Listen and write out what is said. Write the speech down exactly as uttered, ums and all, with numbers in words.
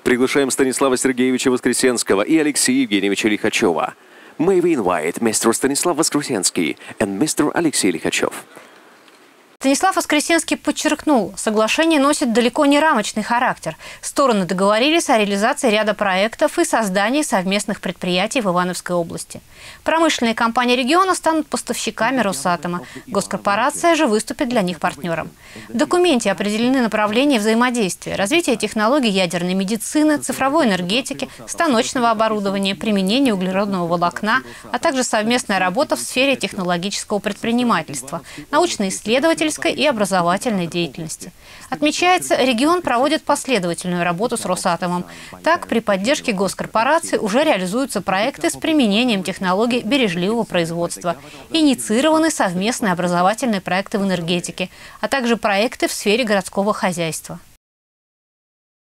Приглашаем Станислава Сергеевича Воскресенского и Алексея Евгеньевича Лихачева. May we invite мистер Станислав Воскресенский and мистер Алексей Лихачев. Станислав Воскресенский подчеркнул, соглашение носит далеко не рамочный характер. Стороны договорились о реализации ряда проектов и создании совместных предприятий в Ивановской области. Промышленные компании региона станут поставщиками Росатома. Госкорпорация же выступит для них партнером. В документе определены направления взаимодействия: развитие технологий ядерной медицины, цифровой энергетики, станочного оборудования, применение углеродного волокна, а также совместная работа в сфере технологического предпринимательства, научно-исследовательской и образовательной деятельности. Отмечается, регион проводит последовательную работу с Росатомом. Так, при поддержке госкорпорации уже реализуются проекты с применением технологий бережливого производства. Инициированы совместные образовательные проекты в энергетике, а также проекты в сфере городского хозяйства.